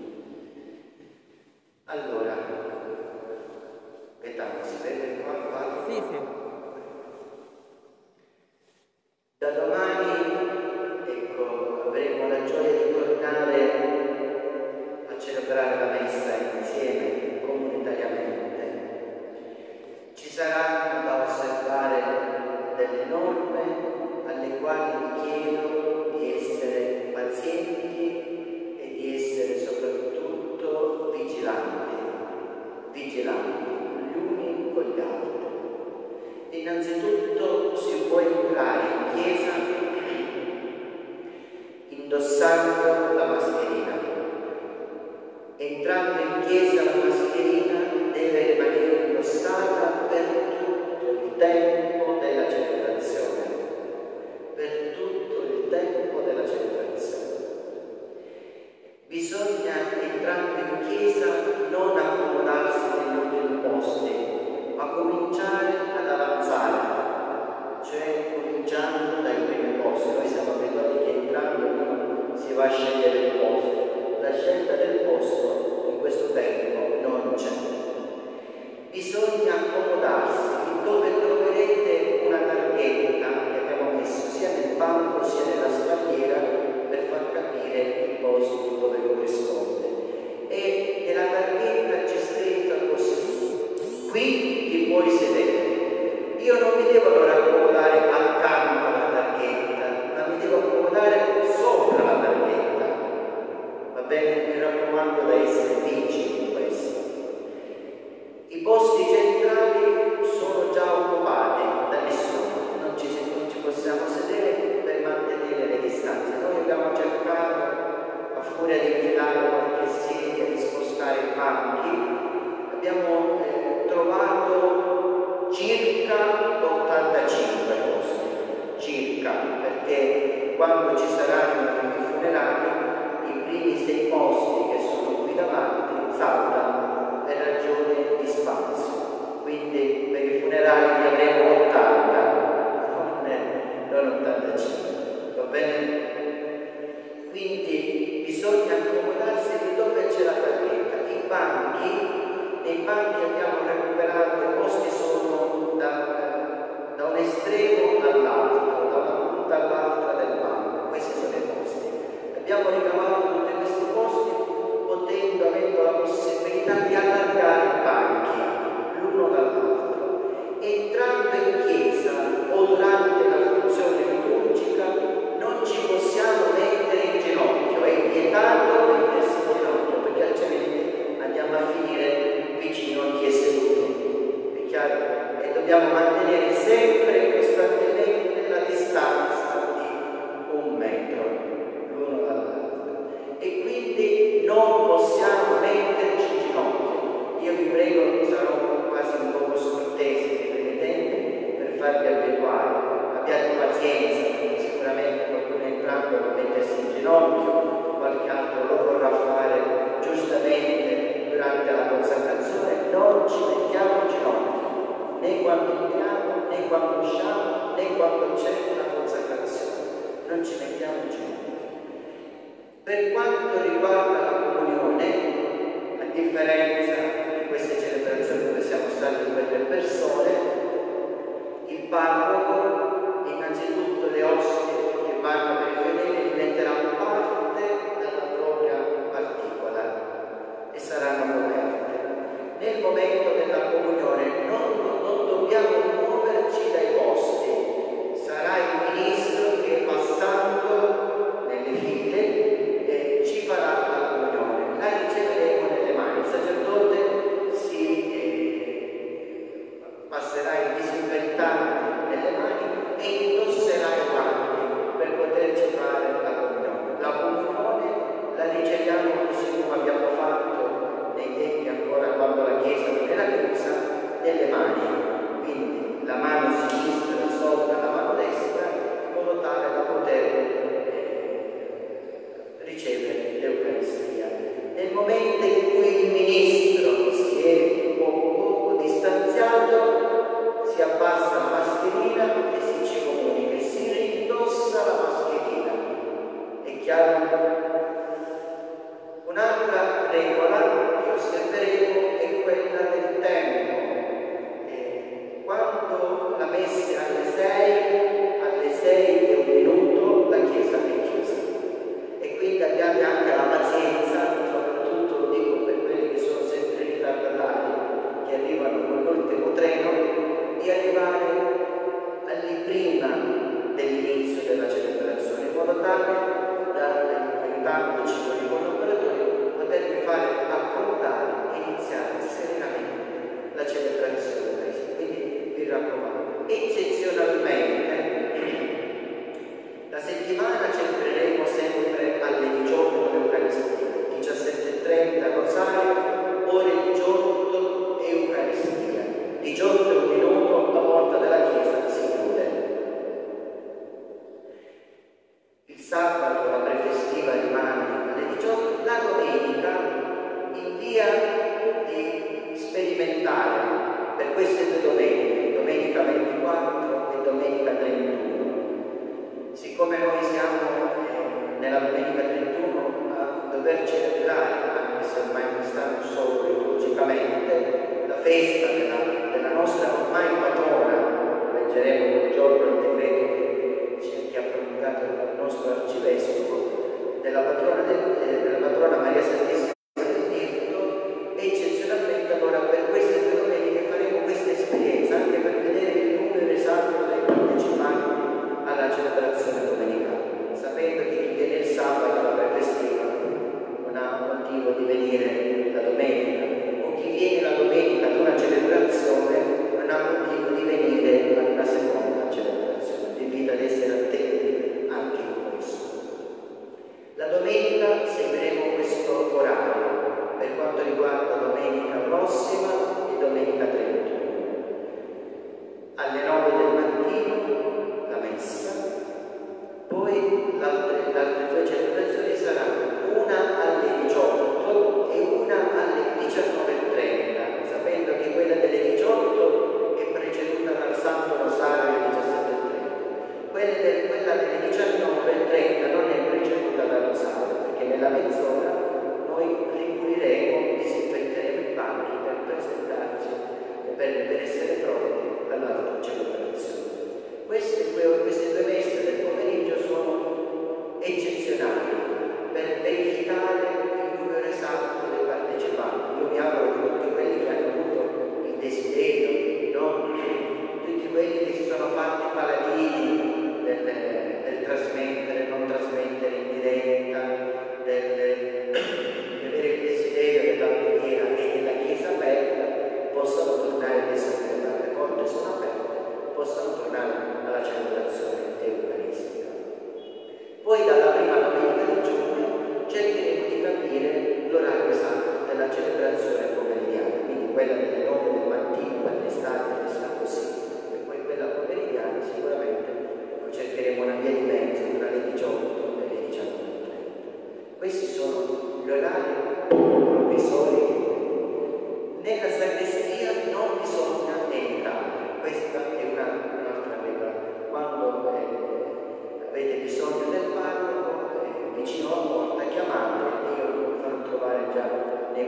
Allora, Gaetano, si vede qua? qua? Sì, sì. Da domani, ecco, avremo la gioia di tornare a celebrare la messa insieme, comunitariamente. Ci saranno da osservare delle norme alle quali vi chiedo di essere pazienti e di essere soprattutto vigilanti, vigilanti gli uni con gli altri. Innanzitutto si può entrare in chiesa indossando la mascherina. Entrando in chiesa la mascherina deve rimanere indossata per tutto il tempo della celebrazione. Per tutto il tempo della celebrazione. Bisogna, entrando in chiesa, non accomodarsi negli ultimi posti, ma cominciare ad avanzare, cioè cominciando dai primi posti. Noi siamo abituati che entrando uno si va a scegliere il posto. La scelta del posto in questo tempo non c'è. Bisogna accomodarsi dove troverete una targhetta che abbiamo messo sia nel banco sia nella spalliera per far capire il posto dove corrisponde. E nella targhetta c'è scritto così: qui ti puoi sedere. Io non mi devo allora accomodare accanto alla targhetta, ma mi devo accomodare sopra la targhetta. Va bene? Mi raccomando da essere vigili in questo. I posti centrali sono già occupati da nessuno, non ci, non ci possiamo sedere per mantenere le distanze. Noi abbiamo cercato, a furia di infilare qualche sedia, di spostare i banchi, abbiamo eh, trovato circa ottantacinque posti, circa, perché quando ci saranno i funerali, i primi sei posti che sono qui davanti saltano per ragione di spazio. Quindi per i funerali ne avremo ottanta, non, non ottantacinque, va bene? Quindi bisogna accomodarsi dove c'è la targhetta. I banchi, nei banchi abbiamo recuperato, i posti sono da, da un estremo all'altro, da una punta all'altra del banco. Questi sono i posti. Abbiamo ricavato tutti questi posti potendo, avendo la possibilità di allargare i banchi l'uno dall'altro. Entrando in chiesa o durante la funzione liturgica non ci possiamo mettere in ginocchio, è vietato mettersi in ginocchio perché altrimenti andiamo a finire vicino a chi è seduto, è chiaro? E dobbiamo mantenere sempre e costantemente la distanza di un metro l'uno dall'altro. E quindi non possiamo metterci in ginocchio. Io vi prego, sarò quasi un poco scortese nei tempi per farvi abituare. Abbiate pazienza, sicuramente qualcuno entrando a mettersi in ginocchio, qualche altro lo vorrà Per quanto riguarda la comunione, a differenza di queste celebrazioni dove siamo stati due o tre persone, il parroco, innanzitutto le ostie che vanno per i fedeli, li metterà parte dalla propria particola e saranno coperte. Nel momento della comunione non, non dobbiamo muoverci dai posti, sarà il ministro che passando nelle file eh, ci farà la comunione, la riceveremo nelle mani, il sacerdote si eh, passerà il disinfettante nelle mani e indosserà i guanti per poterci fare la comunione. La comunione la riceviamo così come abbiamo fatto nei tempi ancora quando la Chiesa non era chiusa, nelle mani, quindi la mano sinistra sopra la mano destra in modo tale da poter eh, ricevere l'Eucaristia. Nel momento in cui il ministro si è un poco, poco distanziato, si abbassa la mascherina e si ci comunica e si rindossa la mascherina. È chiaro? Un'altra regola che osserveremo è quella del tempo. Eh, quando la messa è alle sei, alle sei e un minuto la chiesa è chiusa. E quindi abbiate anche la pazienza, soprattutto lo dico per quelli che sono sempre ritardatari, che arrivano con l'ultimo treno, di arrivare all'prima dell'inizio della celebrazione, in modo tale da, aiutandoci con i collaboratori, potervi fare affrontare e iniziare serenamente la celebrazione. Quindi vi raccomando, eccezionalmente la settimana celebreremo sempre alle diciotto l'Eucaristia, diciassette e trenta Rosario, ore diciotto Eucaristia, diciotto e un minuto la porta della chiesa si chiude. Il sabato la prefestiva rimane alle diciotto, la domenica in via di sperimentare per queste due domeniche, domenica ventiquattro e domenica trentuno. Siccome noi siamo eh, nella domenica trentuno a dover celebrare, anche se ormai quest'anno solo liturgicamente, la festa della, della nostra ormai patrona, leggeremo quel giorno il decreto che, che ha promulgato il nostro arcivescovo, della patrona, del, eh, della patrona Maria Santissima del Tirto, eccezionalmente allora per queste due domeniche faremo questa esperienza anche per vedere il numero esatto dei partecipanti alla celebrazione domenicale, sapendo che chi viene il sabato alla prefestiva non ha motivo di venire la domenica, o chi viene la domenica ad una celebrazione non ha motivo di venire ad una seconda celebrazione. Vi invito ad essere attenti anche in questo. La domenica seguiremo questo orario per quanto riguarda domenica prossima e domenica trentuno. Alle nove del mattino la messa, poi le altre due celebrazioni saranno una alle diciotto e una alle diciannove e trenta, sapendo che quella delle diciotto è preceduta dal Santo Rosario alle diciassette e trenta. Quella, del, quella delle diciannove e trenta non è preceduta dal Rosario, perché nella mezz'ora noi ripuliremo, disinfetteremo i banchi per presentarci e per, per essere pronti all'altra celebrazione. Queste due, queste due messe del pomeriggio sono eccezionali per verificare il numero esatto dei partecipanti. Io mi auguro che tutti quelli che hanno avuto il desiderio, no? Tutti quelli che si sono fatti paladini del, del trasmettere, non trasmettere in diretta, del, di avere il desiderio della preghiera e della chiesa aperta, possano tornare adesso che le porte sono aperte, possano tornare alla celebrazione eucaristica. Poi dalla prima domenica di giugno cercheremo di capire l'orario esatto della celebrazione pomeridiana, quindi quella delle nove del mattino per l'estate resta così, e poi quella pomeridiana sicuramente cercheremo una via di mezzo tra le diciotto e le diciannove e trenta. Questi sono gli orari provvisori. Nella sagrestia non bisogna entrare, questa è una, un'altra regola. Quando eh, avete bisogno del parroco, eh, vicino alla porta,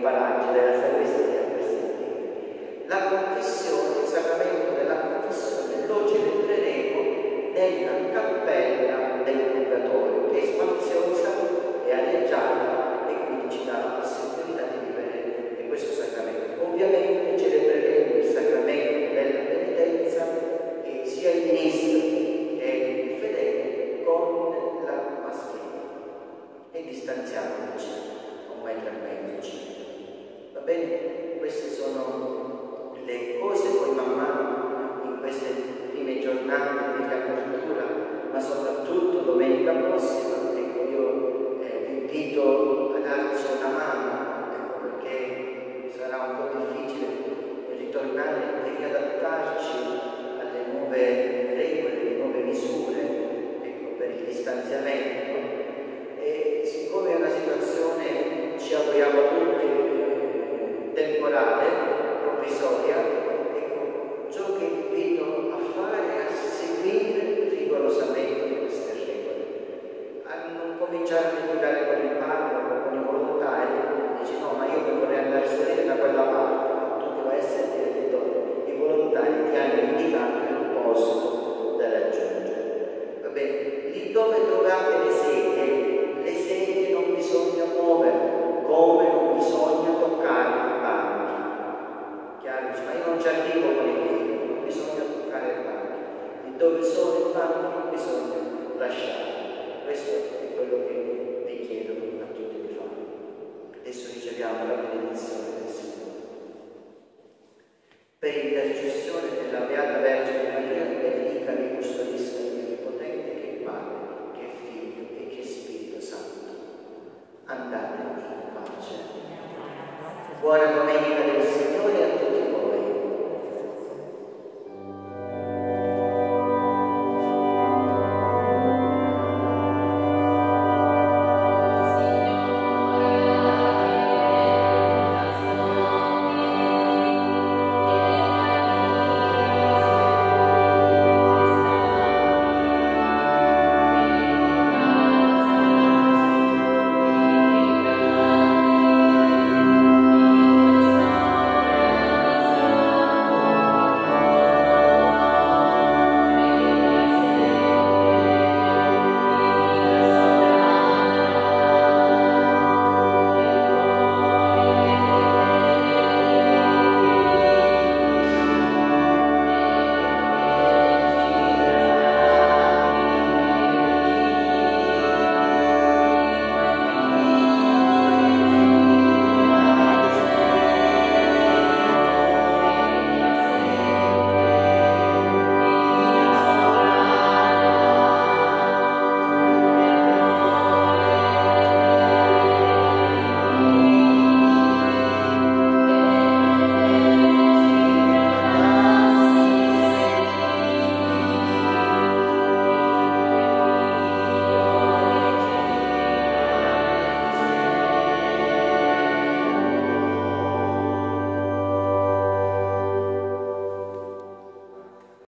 paraggi della sagrestia per sentire. La confessione, il sacramento della confessione lo celebreremo nella cappella del Purgatorio, che è spaziosa e aleggiata e quindi ci dà la possibilità di vivere in questo sacramento. Ovviamente celebreremo il sacramento della penitenza e sia i ministri che il fedele con la mascherina e distanziamoci un metro e mezzo circa. Va bene? Queste sono le cose, poi man mano in queste prime giornate di riapertura, ma soprattutto domenica prossima, ecco, io eh, vi invito a darci una mano, ecco, perché sarà un po' difficile ritornare e riadattarci alle nuove regole, alle nuove misure, ecco, per il distanziamento. E siccome è una situazione, ci auguriamo tutti, eh, temporale, provvisoria, ecco, ciò che invito a fare è a seguire rigorosamente queste regole, a non cominciare a litigare con il parroco, con i volontari, dici no, ma io non vorrei andare a sedere da quella parte, tu che vai a sentire di dopo, i volontari ti hanno indicato il posto da raggiungere. Va bene, lì dove trovate le sedie, le sedie non bisogna muovere, come non bisogna toccare i banchi. Chiaro? Ma io non ci arrivo con i piedi, non bisogna toccare i banchi. Lì dove sono i banchi bisogna lasciare. Questo è quello che vi chiedo a tutti di fare. Adesso riceviamo la benedizione del Signore. Per intercessione della Beata Vergine Maria, benedica e custodisca il potente che è Padre, che è Figlio e che è Spirito Santo. Andate in pace. Buona domenica.